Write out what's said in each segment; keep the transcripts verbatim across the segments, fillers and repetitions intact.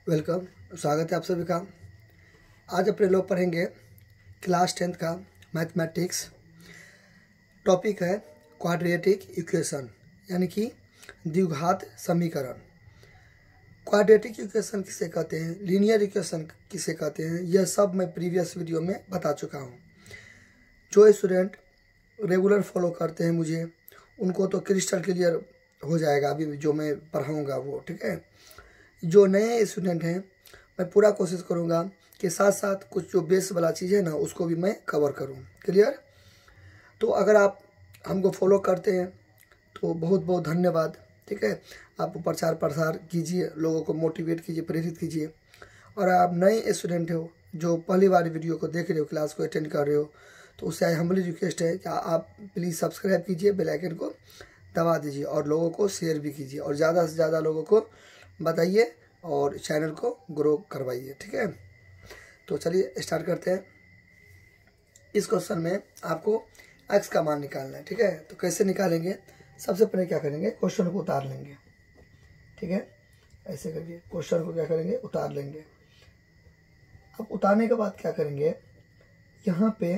Welcome, स्वागत है आप सभी का। आज अपने लोग पढ़ेंगे क्लास टेंथ का मैथमेटिक्स। टॉपिक है क्वाड्रेटिक इक्वेशन, यानी कि द्विघात समीकरण। क्वाड्रेटिक इक्वेशन किसे कहते हैं, लीनियर इक्वेशन किसे कहते हैं, यह सब मैं प्रीवियस वीडियो में बता चुका हूँ। जो स्टूडेंट रेगुलर फॉलो करते हैं मुझे, उनको तो क्रिस्टल क्लियर हो जाएगा अभी जो मैं पढ़ाऊँगा वो, ठीक है। जो नए स्टूडेंट हैं, मैं पूरा कोशिश करूँगा कि साथ साथ कुछ जो बेस वाला चीज़ है ना, उसको भी मैं कवर करूँ। क्लियर? तो अगर आप हमको फॉलो करते हैं तो बहुत बहुत धन्यवाद, ठीक है। आप प्रचार प्रसार कीजिए, लोगों को मोटिवेट कीजिए, प्रेरित कीजिए। और आप नए स्टूडेंट हो जो पहली बार वीडियो को देख रहे हो, क्लास को अटेंड कर रहे हो, तो उससे आई हम्बली रिक्वेस्ट है कि आप प्लीज़ सब्सक्राइब कीजिए, बेल आइकन को दबा दीजिए और लोगों को शेयर भी कीजिए और ज़्यादा से ज़्यादा लोगों को बताइए और चैनल को ग्रो करवाइए, ठीक है। तो चलिए स्टार्ट करते हैं। इस क्वेश्चन में आपको x का मान निकालना है, ठीक है। तो कैसे निकालेंगे, सबसे पहले क्या करेंगे, क्वेश्चन को उतार लेंगे, ठीक है। ऐसे करके क्वेश्चन को क्या करेंगे, उतार लेंगे। अब उतारने के बाद क्या करेंगे, यहाँ पे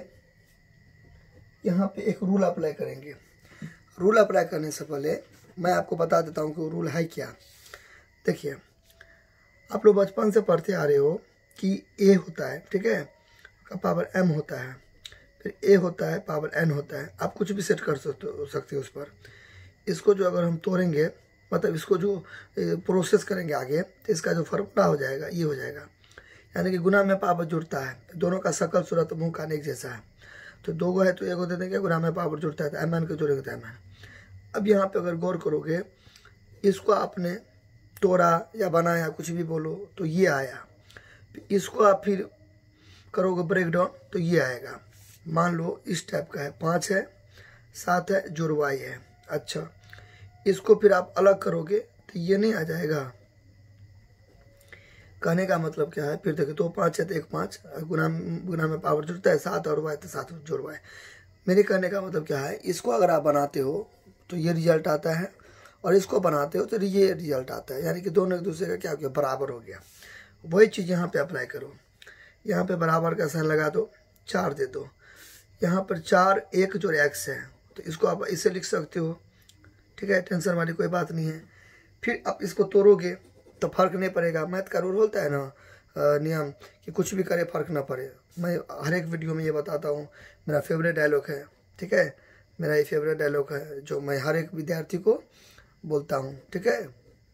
यहाँ पे एक रूल अप्लाई करेंगे। रूल अप्लाई करने से पहले मैं आपको बता देता हूँ कि वो रूल है क्या। देखिए, आप लोग बचपन से पढ़ते आ रहे हो कि a होता है, ठीक है, का पावर m होता है, फिर a होता है, पावर n होता है। आप कुछ भी सेट कर सकते हो उस पर। इसको जो अगर हम तोड़ेंगे, मतलब इसको जो प्रोसेस करेंगे आगे, तो इसका जो फॉर्मूला हो जाएगा ये हो जाएगा। यानी कि गुना में पावर जुड़ता है, दोनों का शकल सूरत मुँह कान एक जैसा है। तो दो गो है तो एक दे देंगे, गुना में पावर जुड़ता है तो एम एन को जोड़ेंगे तो एम एन। अब यहाँ पे अगर गौर करोगे, इसको आपने तोड़ा या बनाया, कुछ भी बोलो, तो ये आया। इसको आप फिर करोगे ब्रेक डाउन तो ये आएगा। मान लो इस टाइप का है, पाँच है, सात है, जोड़ वाई है। अच्छा, इसको फिर आप अलग करोगे तो ये नहीं आ जाएगा। कहने का मतलब क्या है, फिर देखो दो पाँच है तो एक पाँच, गुना गुना में पावर जुड़ता है, सात और वाई तो सात जोड़ वाई। मेरे कहने का मतलब क्या है, इसको अगर आप बनाते हो तो ये रिजल्ट आता है, और इसको बनाते हो तो ये रिजल्ट आता है। यानी कि दोनों एक दूसरे का क्या हो गया, बराबर हो गया। वही चीज़ यहाँ पे अप्लाई करो। यहाँ पे बराबर का साइन लगा दो, चार दे दो। यहाँ पर चार एक जो एक्स है, तो इसको आप इसे लिख सकते हो, ठीक है। टेंशन वाली कोई बात नहीं है। फिर आप इसको तोड़ोगे तो फर्क नहीं पड़ेगा। मैथ का रूल होता है ना, नियम, कि कुछ भी करे फर्क ना पड़े। मैं हर एक वीडियो में ये बताता हूँ, मेरा फेवरेट डायलॉग है, ठीक है। मेरा ये फेवरेट डायलॉग है जो मैं हर एक विद्यार्थी को बोलता हूँ, ठीक है।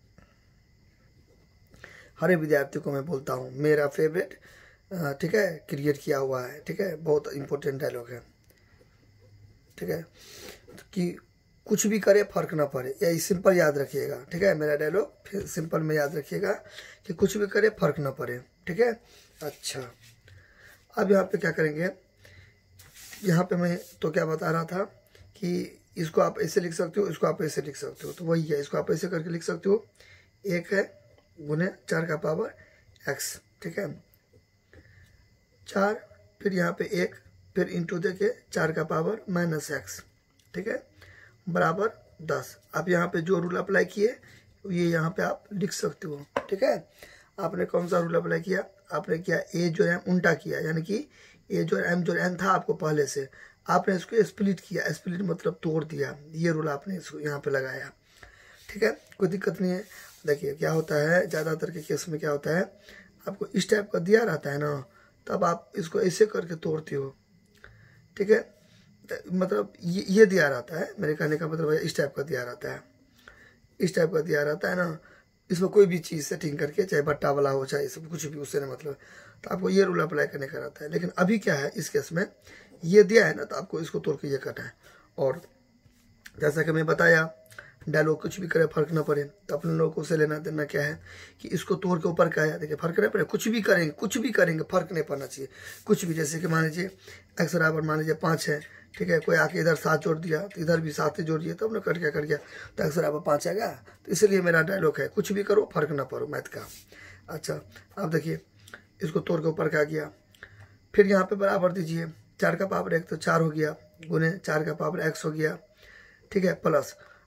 हर एक विद्यार्थी को मैं बोलता हूँ, मेरा फेवरेट, ठीक है, क्रिएट किया हुआ है, ठीक है। बहुत इंपॉर्टेंट डायलॉग है, ठीक है। कि कुछ भी करे फर्क ना पड़े, या सिंपल याद रखिएगा, ठीक है। मेरा डायलॉग फिर सिंपल में याद रखिएगा कि कुछ भी करे फर्क ना पड़े, ठीक है। अच्छा, अब यहाँ पे क्या करेंगे, यहाँ पे मैं तो क्या बता रहा था कि इसको आप ऐसे लिख सकते हो, इसको आप ऐसे लिख सकते हो, तो वही है। इसको आप ऐसे करके लिख सकते हो, एक है गुने चार का पावर एक्स, ठीक है, चार, फिर यहाँ पे एक, फिर इंटू दे के चार का पावर माइनस एक्स, ठीक है, बराबर दस। आप यहाँ पे जो रूल अप्लाई किए ये यहाँ पे आप लिख सकते हो, ठीक है। आपने कौन सा रूल अप्लाई किया, आपने किया ए जो एम उल्टा किया, यानी कि ए जो एम जो एन था आपको पहले से, आपने इसको स्प्लिट किया। स्प्लिट मतलब तोड़ दिया, ये रूल आपने इसको यहाँ पे लगाया, ठीक है। कोई दिक्कत नहीं है। देखिए क्या होता है, ज़्यादातर के केस में क्या होता है, आपको इस टाइप का दिया रहता है ना, तब आप इसको ऐसे करके तोड़ते हो, ठीक है। मतलब ये ये दिया रहता है, मेरे कहने का मतलब है इस टाइप का दिया रहता है, इस टाइप का दिया रहता है ना। इसमें कोई भी चीज़ सेटिंग करके, चाहे बट्टा वाला हो, चाहे सब कुछ भी, उससे ना मतलब, तो आपको ये रूल अप्लाई करने का रहता है। लेकिन अभी क्या है, इस केस में ये दिया है ना, तो आपको इसको तोड़ के ये करना है। और जैसा कि मैं बताया, डायलॉग कुछ भी करे फर्क ना पड़े, तो अपने लोगों से लेना देना क्या है कि इसको तोड़ के ऊपर क्या है, देखिए फर्क नहीं पड़े, कुछ भी करेंगे, कुछ भी करेंगे फर्क नहीं पड़ना चाहिए। कुछ भी, जैसे कि मान लीजिए एक्स बराबर मान लीजिए पाँच है, ठीक है, कोई आके इधर सात जोड़ दिया तो इधर भी सात ही जोड़ दिया, तो हमने कट गया कट गया तो एक्स बराबर पाँच आएगा। तो इसलिए मेरा डायलॉग है, कुछ भी करो फर्क ना पड़ो मैथ का। अच्छा, अब देखिए इसको तोड़ के ऊपर क्या किया, फिर यहाँ पे बराबर दीजिए, चार का पावर एक तो चार हो गया, गुने चार का पावर एक्स हो गया, ठीक है, प्लस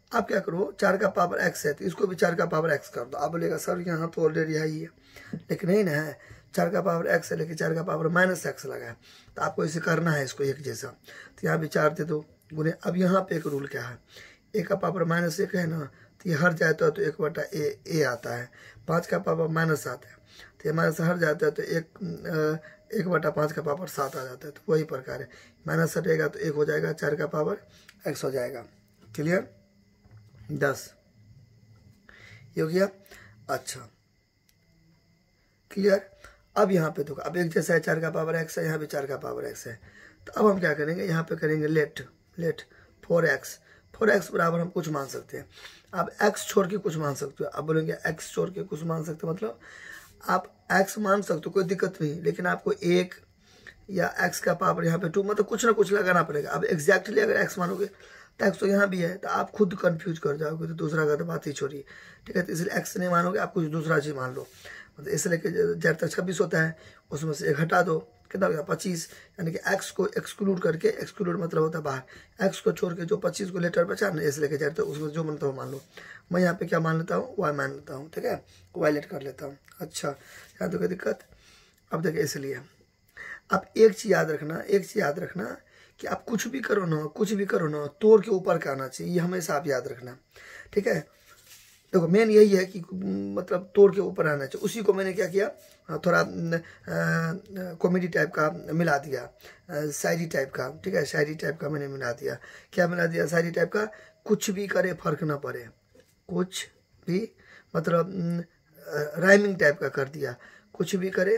आप क्या करो, चार का पावर एक्स है तो इसको भी चार का पावर एक्स कर दो। आप बोलेगा सर यहाँ तो ऑलरेडी है ही है, लेकिन नहीं ना है, चार का पावर एक्स है लेकिन चार का पावर माइनस एक्स लगा है, तो आपको इसे करना है इसको एक जैसा। तो यहाँ भी चार दे दो गुने। अब यहाँ पे एक रूल क्या है, ए का पावर माइनस एक है ना, तो ये हर जाता है तो एक बटा ए ए आता है। पाँच का पावर माइनस आता है तो ये माइनस हर जाता है तो एक एक बटा पाँच का पावर सात आ जाता है। तो वही प्रकार है, माइनस हटेगा तो एक हो जाएगा, चार का पावर एक्स हो जाएगा। क्लियर, दस ये हो गया। अच्छा क्लियर। अब यहाँ पे देखो, अब एक जैसा है, चार का पावर एक्स है, यहाँ भी चार का पावर एक्स है। तो अब हम क्या करेंगे, यहाँ पे करेंगे let let four x. Four x बराबर हम कुछ मान सकते हैं। आप एक्स छोड़ के कुछ मान सकते हो। आप बोलेंगे एक्स छोड़ के कुछ मान सकते हो, मतलब आप एक्स मान सकते हो, कोई दिक्कत नहीं, लेकिन आपको एक या एक्स का पावर यहाँ पे टू, मतलब कुछ ना कुछ लगाना पड़ेगा। अब एग्जैक्टली अगर एक्स मानोगे तो एक्स तो यहाँ भी है, तो आप खुद कंफ्यूज कर जाओगे, तो दूसरा का तो बात ही छोड़िए। ठीक है, तो इसलिए एक्स नहीं मानोगे, आप कुछ दूसरा चीज मान लो। मतलब इसलिए कि जब तक छब्बीस होता है उसमें से एक हटा दो, कितना हो गया पच्चीस। यानी कि एक्स को एक्सक्लूड करके, एक्सक्लूड मतलब होता है बाहर, एक्स को छोड़ के जो पच्चीस को लेटर बचा ना, इसलिए कि जब तक उसमें जो मानता हो मान लो। मैं यहाँ पे क्या मान लेता हूँ, वाई मान लेता हूँ। ठीक है, वाई लेट कर लेता हूँ। अच्छा, यहाँ तो कोई दिक्कत। अब देखिए, इसलिए आप एक चीज याद रखना, एक चीज याद रखना कि आप कुछ भी करो ना, कुछ भी करो ना, तोड़ के ऊपर का आना चाहिए, ये हमेशा आप याद रखना। ठीक है, देखो मेन यही है कि मतलब तोड़ के ऊपर आना चाहिए। उसी को मैंने क्या किया, थोड़ा कॉमेडी टाइप का मिला दिया, शायरी टाइप का। ठीक है, शायरी टाइप का मैंने मिला दिया। क्या मिला दिया, शायरी टाइप का, कुछ भी करे फर्क ना पड़े, कुछ भी मतलब राइमिंग टाइप का कर दिया, कुछ भी करे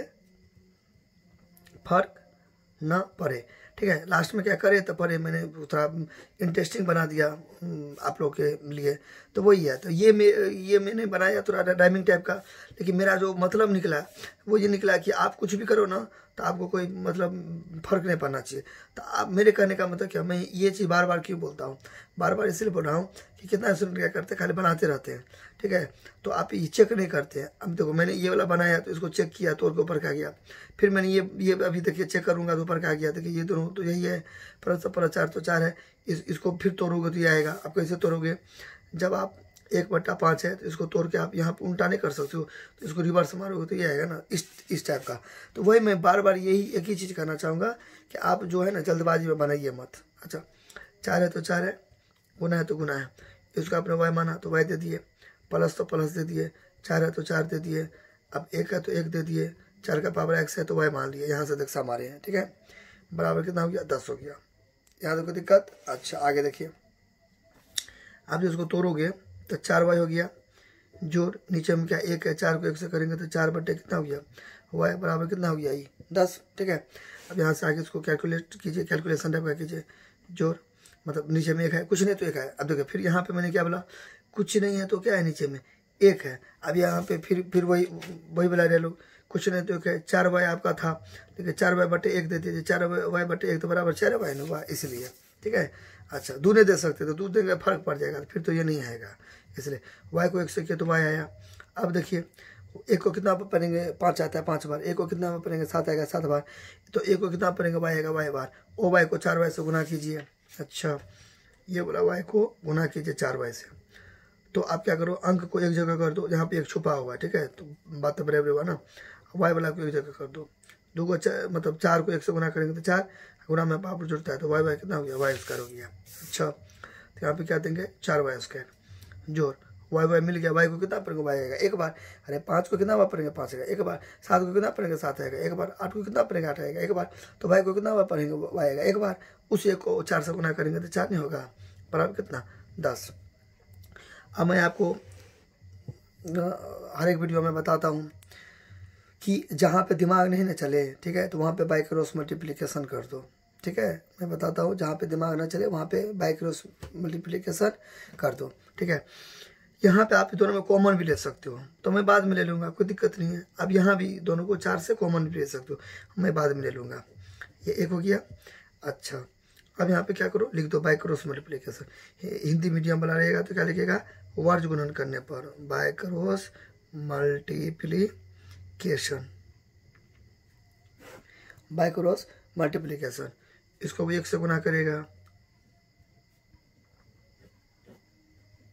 फर्क ना पड़े। ठीक है, लास्ट में क्या करे तो पढ़े, मैंने थोड़ा इंटरेस्टिंग बना दिया आप लोग के लिए, तो वही है। तो ये मे ये मैंने बनाया थोड़ा राइमिंग टाइप का, लेकिन मेरा जो मतलब निकला वो ये निकला कि आप कुछ भी करो ना तो आपको कोई मतलब फर्क नहीं पड़ना चाहिए। तो आप, मेरे कहने का मतलब क्या, मैं ये चीज़ बार बार क्यों बोलता हूँ, बार बार इसलिए बोल रहा हूँ कि कितना स्टूडेंट क्या करते हैं, खाली बनाते रहते हैं। ठीक है, तो आप ये चेक नहीं करते हैं। अब देखो मैंने ये वाला बनाया तो इसको चेक किया तो ऊपर का गया, फिर मैंने ये ये अभी देखिए चेक करूंगा तो ऊपर का गया। देखिए ये दोनों तो यही है, परत पर चार तो चार है, इस इसको फिर तोड़ोगे तो ये आएगा। आप कैसे तोड़ोगे, जब आप एक बट्टा पाँच है तो इसको तोड़ के आप यहाँ पे उल्टा नहीं कर सकते हो, तो इसको रिवर्स मारोगे तो ये आएगा ना, इस इस टाइप का। तो वही मैं बार बार यही एक ही चीज़ कहना चाहूँगा कि आप जो है ना जल्दबाजी में बनाइए मत। अच्छा, चार है तो चार है, गुना है तो गुना है, इसको आपने वाई माना तो वाई दे दिए, प्लस तो प्लस दे दिए, चार है तो चार दे दिए, अब एक है तो एक दे दिए, चार का पावर एक्स है तो वाई मान लिए, यहाँ से देख हमारे हैं। ठीक है, बराबर कितना हो गया, दस हो गया। यहाँ तो कोई दिक्कत। अच्छा आगे देखिए, आप जो इसको तोड़ोगे तो चार वाई हो गया, जोड़ नीचे में क्या एक है, चार को एक से करेंगे तो चार बटे कितना हो गया, वाई बराबर कितना हो गया, ये दस। ठीक है, अब यहाँ से आगे इसको कैलकुलेट कीजिए, कैलकुलेशन टाइप का कीजिए, जोड़ मतलब नीचे में एक है, कुछ नहीं तो एक है। अब देखिए फिर यहाँ पे मैंने क्या बोला, कुछ नहीं है तो क्या है, नीचे में एक है। अब यहाँ पे फिर फिर वही वही बोला रहे लोग, कुछ नहीं तो एक है, चार वाई आपका था, देखिए चार वाई बटे एक दे दीजिए, चार वाई बटे एक तो बराबर चार वाई ना हुआ, इसलिए। ठीक है, अच्छा दूने दे सकते तो दूध देंगे फर्क पड़ जाएगा, फिर तो ये नहीं आएगा, इसलिए वाई को एक से किया तो वाई आया। अब देखिए एक को कितना पढ़ेंगे, पाँच आता है पाँच बार, एक को कितना पढ़ेंगे, सात आएगा सात बार, तो एक को कितना पढ़ेंगे, वाई आएगा वाई बार। ओ वाई को चार वाई से गुना कीजिए। अच्छा ये बोला वाई को गुना कीजिए चार वाई से, तो आप क्या करो, अंक को एक जगह कर दो, यहाँ पे एक छुपा हुआ है। ठीक है, तो बात तो बराबर हुआ ना, वाई वाला को एक जगह कर दो, दो को मतलब चार को एक से गुना करेंगे तो चार, गुना में पावर जुड़ता है तो वाई वाई कितना हो गया, वाई स्क्वायर हो गया। अच्छा तो यहाँ पे क्या देंगे, चार वाई स्क्वायर, जोड़ वाई वाई मिल गया, वाई को कितना पड़ेगा, वाई आएगा एक बार। अरे पाँच को कितना बार पढ़ेंगे, पाँच आएगा एक बार। सात को कितना पढ़ेंगे, सात आएगा एक बार। आठ को कितना पढ़ेंगे, आठ आएगा एक बार। तो वाई को कितना बार पढ़ेंगे, वाई आएगा एक बार। उस एक को चार से गुना करेंगे तो चार नहीं होगा, बराबर कितना, दस। अब मैं आपको हर एक वीडियो में बताता हूँ कि जहाँ पे दिमाग नहीं ना चले, ठीक है, तो वहाँ पे बाई क्रॉस मल्टीप्लिकेशन कर दो। ठीक है, मैं बताता हूँ, जहाँ पे दिमाग ना चले वहाँ पे बाई क्रॉस मल्टीप्लिकेशन कर दो। ठीक है, यहाँ पे आप दोनों में कॉमन भी ले सकते हो, तो मैं बाद में ले लूँगा, कोई दिक्कत नहीं है। अब यहाँ भी दोनों को चार से कॉमन भी ले सकते हो, मैं बाद में ले लूँगा। ये एक हो गया। अच्छा अब यहाँ पे क्या करो, लिख दो by cross multiplication. Hindi medium वाला रहेगा तो क्या लिखेगा, वर्ग गुणन करने पर by cross multiplication, by cross multiplication. इसको भी एक से गुना करेगा,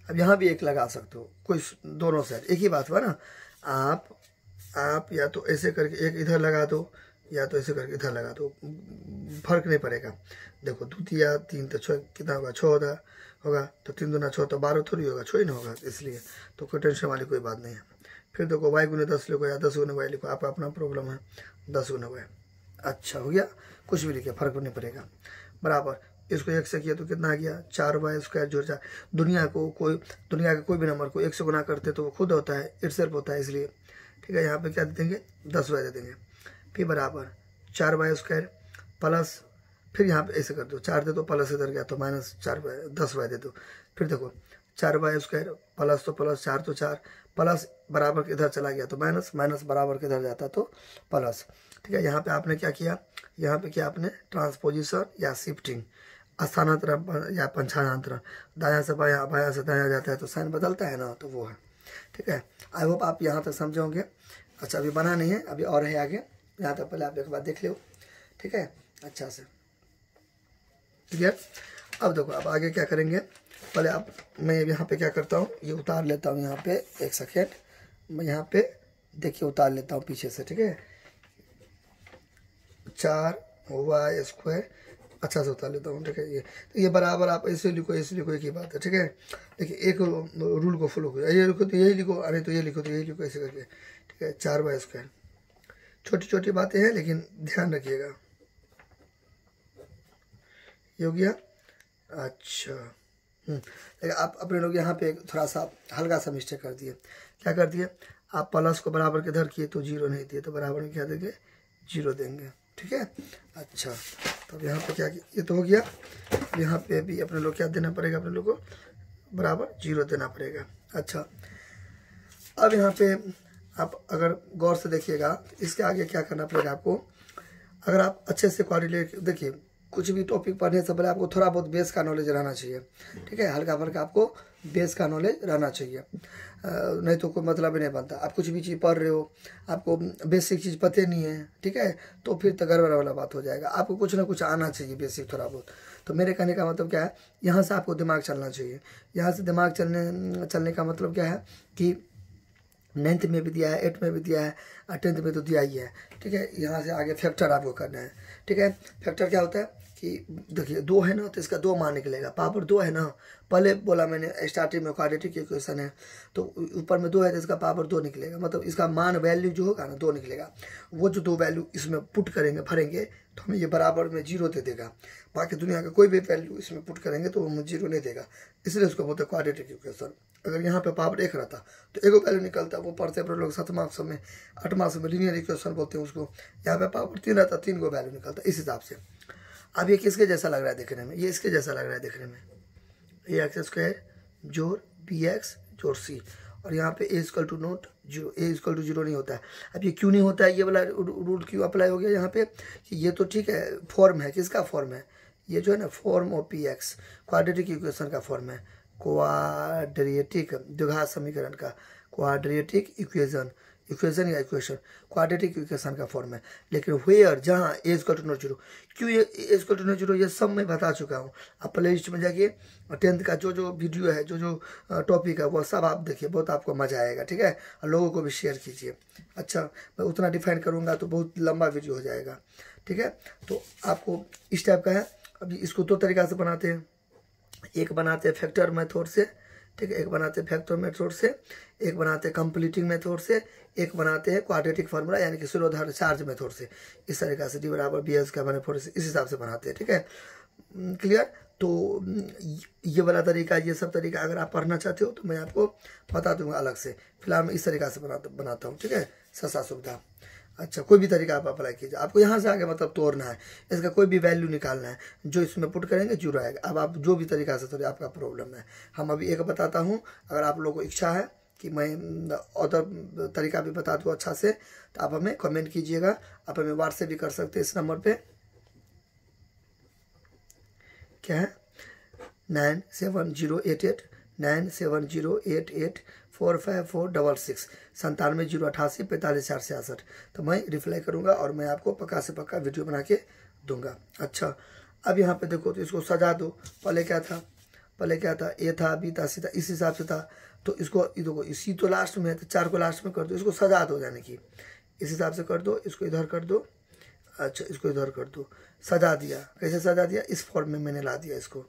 अब यहाँ भी एक लगा सकते हो, कोई दोनों साइड एक ही बात हुआ ना। आप आप या तो ऐसे करके एक इधर लगा दो या तो ऐसे करके इधर लगा दो, फर्क नहीं पड़ेगा। देखो द्वितीय तीन तो छः कितना होगा, छः होगा होगा तो तीन दूना छः तो बारह थोड़ी होगा, छः ही नहीं होगा, इसलिए तो कोई टेंशन वाली कोई बात नहीं है। फिर देखो वाई गुने दस लिखो या दस गुने वाई लिखो, आपका अपना प्रॉब्लम है, दस गुने वाई। अच्छा हो गया, कुछ भी लिखे फर्क नहीं पड़ेगा। बराबर इसको एक से किया तो कितना आ गया, चार वाई स्क्वायर जोड़ चार। दुनिया को कोई दुनिया के कोई भी नंबर को एक से गुना करते तो वो खुद होता है, इट सेल्फ होता है, इसलिए ठीक है। यहाँ पे क्या दे देंगे, दस वाई दे देंगे। फिर बराबर चार वाई स्क्वायर प्लस, फिर यहाँ पे ऐसे कर दो, चार दे दो प्लस इधर गया तो माइनस चार वाई, दस वाई दे दो। फिर देखो चार वाई स्क्वायर प्लस तो प्लस, चार तो चार, प्लस बराबर के इधर चला गया तो माइनस, माइनस बराबर के इधर जाता तो प्लस। ठीक है, यहाँ पे आपने क्या किया, यहाँ पे क्या आपने ट्रांसपोजिशन या शिफ्टिंग, स्थानांतरण या पंचांतरण, दायां से बायां बायां से दायां जाता है तो साइन बदलता है ना, तो वो है। ठीक है, आई होप आप यहाँ तक समझे होंगे। अच्छा अभी बना नहीं है, अभी और है आगे, यहाँ तक पहले आप एक बार देख लो। ठीक है, अच्छा से ठीक है। अब देखो अब आगे क्या करेंगे, पहले आप मैं यहाँ पे क्या करता हूँ, ये उतार लेता हूँ यहाँ पे, एक सेकेंड मैं यहाँ पे देखिए उतार लेता हूँ पीछे से। ठीक है, चार वाई स्क्वायर अच्छा से उतार लेता हूँ। ठीक है, ये तो ये बराबर आप ऐसे लिखो, ऐसे लिखो, एक ही बात है। ठीक है, देखिए एक रूल को फॉलो करो, ये लिखो तो यही लिखो, अरे तो ये लिखो तो यही लिखो, ऐसे करके। ठीक है, चार वाई स्क्वायर, छोटी छोटी बातें हैं लेकिन ध्यान रखिएगा। ये हो गया। अच्छा हम्म आप अपने लोग यहाँ पे थोड़ा सा हल्का सा मिस्टेक कर दिए। क्या कर दिए, आप प्लस को बराबर के इधर किए तो जीरो नहीं दिए, तो बराबर में क्या देंगे, जीरो देंगे। ठीक है, अच्छा तो अब यहाँ पे क्या, ये तो हो गया। यहाँ पे भी अपने लोग क्या देना पड़ेगा, अपने लोग को बराबर जीरो देना पड़ेगा। अच्छा अब यहाँ पे आप अगर गौर से देखिएगा, इसके आगे क्या करना पड़ेगा आपको। अगर आप अच्छे से कोऑर्डिनेट, देखिए कुछ भी टॉपिक पढ़ने से पहले आपको थोड़ा बहुत बेस का नॉलेज रहना चाहिए। ठीक है, हल्का फल्का आपको बेस का नॉलेज रहना चाहिए, नहीं तो कोई मतलब ही नहीं बनता। आप कुछ भी चीज़ पढ़ रहे हो, आपको बेसिक चीज़ पता नहीं है, ठीक है, तो फिर तो गड़बड़ वाला बात हो जाएगा। आपको कुछ ना कुछ आना चाहिए बेसिक थोड़ा बहुत। तो मेरे कहने का मतलब क्या है, यहाँ से आपको दिमाग चलना चाहिए। यहाँ से दिमाग चलने चलने का मतलब क्या है कि नाइन्थ में भी दिया है, एट्थ में भी दिया है, और टेंथ में तो दिया ही है। ठीक है, यहाँ से आगे फैक्टर आपको करना है। ठीक है, फैक्टर क्या होता है कि देखिए दो है ना तो इसका दो मान निकलेगा, पावर दो है ना, पहले बोला मैंने स्टार्टिंग में क्वाड्रेटिक इक्वेशन है तो ऊपर में दो है तो इसका पावर दो निकलेगा, मतलब इसका मान वैल्यू जो होगा ना दो निकलेगा। वो जो दो वैल्यू इसमें पुट करेंगे भरेंगे तो हमें ये बराबर में जीरो दे देगा। बाकी दुनिया का कोई भी वैल्यू इसमें पुट करेंगे तो वो हमें जीरो नहीं देगा, इसलिए उसको बोलते हैं क्वाड्रेटिक इक्वेशन। अगर यहाँ पे पावर एक रहता तो एगो वैल्यू निकलता, वो पढ़ते अपने लोग सातवां सौ में आठवां सौ में लीनियर इक्वेशन बोलते हैं उसको। यहाँ पे पावर तीन रहता, तीन गो वैल्यू निकलता, इस हिसाब से। अब ये किसके जैसा लग रहा है देखने में, ये इसके जैसा लग रहा है देखने में, ए एक्स स्क्वायर जोड़ बी एक्स जोड़ सी, और यहाँ पे A equal to not zero, A equal to zero नहीं होता है। अब ये क्यों नहीं होता है, ये वाला रूल क्यों अप्लाई हो गया यहाँ पे कि ये तो ठीक है फॉर्म है, किसका फॉर्म है, ये जो है ना form of P x, quadratic equation का फॉर्म है, क्वाड्रेटिक द्विघात समीकरण का, क्वाड्रेटिक इक्वेशन इक्वेशन या इक्वेशन क्वाड्रेटिक इक्वेशन का फॉर्म है। लेकिन वेयर जहाँ A equal to not zero, क्यों ये A equal to not zero, ये सब मैं बता चुका हूँ। आप प्ले लिस्ट में जाइए, टेंथ का जो जो वीडियो है, जो जो टॉपिक है वो सब आप देखिए, बहुत आपको मजा आएगा। ठीक है, और लोगों को भी शेयर कीजिए। अच्छा मैं उतना डिफाइन करूँगा तो बहुत लंबा वीडियो हो जाएगा। ठीक है, तो आपको इस टाइप का है। अभी इसको दो तरीका से बनाते हैं, एक बनाते हैं फैक्टर मेथड से, ठीक है, एक बनाते हैं फैक्टर मेथड से, एक बनाते हैं कंप्लीटिंग मेथड से, एक बनाते हैं क्वाड्रेटिक फार्मूला यानी कि सूर्योधार चार्ज मेथड से। इस तरीका से डी बराबर बी एस का बने फोर से इस हिसाब से बनाते हैं। ठीक है, क्लियर। तो ये वाला तरीका, ये सब तरीका अगर आप पढ़ना चाहते हो तो मैं आपको बता दूंगा अलग से। फिलहाल मैं इस तरीका से बनाता बनाता हूँ। ठीक है, सस्ता सुविधा। अच्छा कोई भी तरीका आप अप्लाई कीजिए, आपको यहाँ से आगे मतलब तोड़ना है, इसका कोई भी वैल्यू निकालना है, जो इसमें पुट करेंगे जीरो आएगा। अब आप जो भी तरीका से तोड़िए, आपका प्रॉब्लम है। हम अभी एक बताता हूँ, अगर आप लोगों को इच्छा है कि मैं अदर तरीका भी बता दूँ अच्छा से तो आप हमें कमेंट कीजिएगा। आप हमें व्हाट्सएप भी कर सकते हैं इस नंबर पे, क्या है nine seven zero eight eight nine seven zero eight eight four five four double six संतानवे जीरो अठासी पैंतालीस चार छियासठ। तो मैं रिप्लाई करूँगा और मैं आपको पक्का से पक्का वीडियो बना के दूंगा। अच्छा अब यहाँ पे देखो तो इसको सजा दो। पहले क्या था, पहले क्या था, ए था, बी था, सी था, इस हिसाब से था। तो इसको देखो, सी तो लास्ट में है तो चार को लास्ट में कर दो, इसको सजा दो, यानी कि इस हिसाब से कर दो, इसको इधर कर दो, अच्छा इसको इधर कर दो, सजा दिया। कैसे सजा दिया, इस फॉर्म में मैंने ला दिया इसको,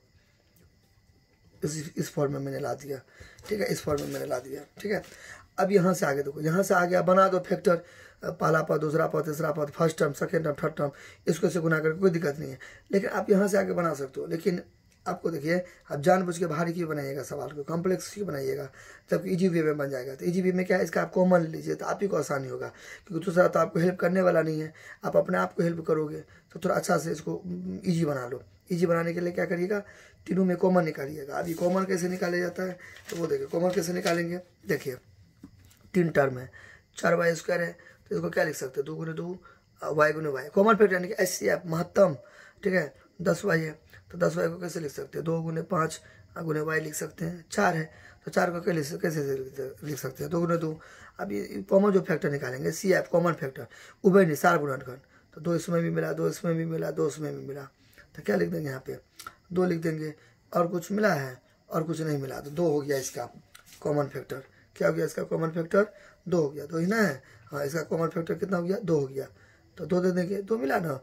इस इस फॉर्म में मैंने ला दिया, ठीक है, इस फॉर्म में मैंने ला दिया, ठीक है। अब यहाँ से आगे देखो, यहाँ से आगे बना दो फैक्टर, पहला पद, दूसरा पद, तीसरा पद, first term, second term, third term, इसको से गुना करके कोई दिक्कत नहीं है। लेकिन आप यहाँ से आगे बना सकते हो, लेकिन आपको देखिए, आप जानबूझ के भारी क्यों बनाइएगा सवाल को, कॉम्प्लेक्स क्यों बनाइएगा, जबकि इजी वे में बन जाएगा। तो इजी वे में क्या है, इसका आप कॉमन लीजिए तो आप ही को आसानी होगा, क्योंकि दूसरा तो आपको हेल्प करने वाला नहीं है, आप अपने आप को हेल्प करोगे। तो थोड़ा अच्छा से इसको ईजी बना लो। ईजी बनाने के लिए क्या करिएगा, तीनों में कॉमन निकालिएगा। अभी कॉमन कैसे निकाला जाता है तो वो देखिए, कॉमन कैसे निकालेंगे, देखिए तीन टर्म है, चार वाई स्क्वायर है, तो इसको क्या लिख सकते हैं, दो गुने दो वाई गुने वाई, कॉमन फैक्टर यानी कि एच सी एफ महत्तम, ठीक है। दस वाई है तो दस वाई को कैसे लिख सकते हैं, दो गुने पाँच गुने वाई लिख सकते हैं। चार है तो चार को कैसे कैसे लिख सकते हैं, दो गुने दो। अब ये कॉमन जो फैक्टर निकालेंगे, सी एफ कॉमन फैक्टर, उभय निसार गुणनखंड, तो दो इसमें भी मिला, दो इसमें भी मिला, दो इसमें भी मिला, तो क्या लिख देंगे यहाँ पे, दो लिख देंगे। और कुछ मिला है और कुछ नहीं मिला, तो दो हो गया इसका कॉमन फैक्टर। क्या हो गया इसका कॉमन फैक्टर, दो हो गया, दो ही ना है, हाँ इसका कॉमन फैक्टर कितना हो गया, दो हो गया, तो दो दे देंगे, दो मिला ना,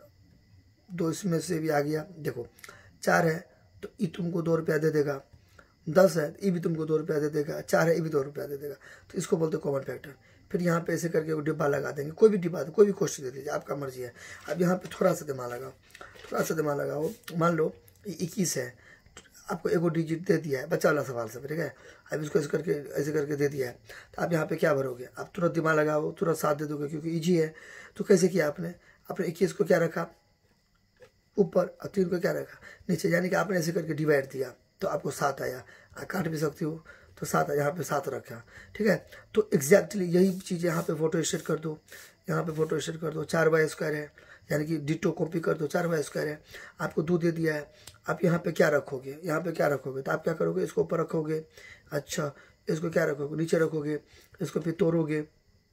दो इसमें से भी आ गया। देखो चार है तो ई तुमको दो रुपया दे देगा, दस है तो ई भी तुमको दो रुपया दे देगा, चार है ई भी दो रुपया दे देगा, तो इसको बोलते कॉमन फैक्टर। फिर यहाँ पे ऐसे करके वो डिब्बा लगा देंगे, कोई भी डिब्बा, कोई भी क्वेश्चन दे दीजिए, आपका मर्जी है। अब यहाँ पे थोड़ा सा दिमाग लगाओ, थोड़ा सा दिमाग लगाओ, मान लो इक्कीस है, आपको एगो डिजिट दे दिया है, बच्चा वाला सवाल से, ठीक है। अब इसको ऐसे करके ऐसे करके दे दिया है, तो आप यहाँ पे क्या भरोगे, आप तुरंत दिमाग लगाओ, तुरंत साथ दे दोगे, क्योंकि इजी है। तो कैसे किया आपने, आपने इक्कीस को क्या रखा ऊपर और तीन को क्या रखा नीचे, यानी कि आपने ऐसे करके डिवाइड दिया तो आपको सात आया। काट भी सकती हो तो सात, यहाँ पे सात रखा, ठीक है। तो एग्जैक्टली यही चीज़ यहाँ पे फोटो स्टेट कर दो, यहाँ पे फोटो स्टेट कर दो, चार वाई स्क्वायर है, यानी कि डिटो कॉपी कर दो, चार वाई स्क्वायर है, आपको दो दे दिया है। आप यहाँ पे क्या रखोगे, यहाँ पे क्या रखोगे, तो आप क्या करोगे, इसको ऊपर रखोगे, अच्छा इसको क्या रखोगे, नीचे रखोगे, इसको फिर तोड़ोगे,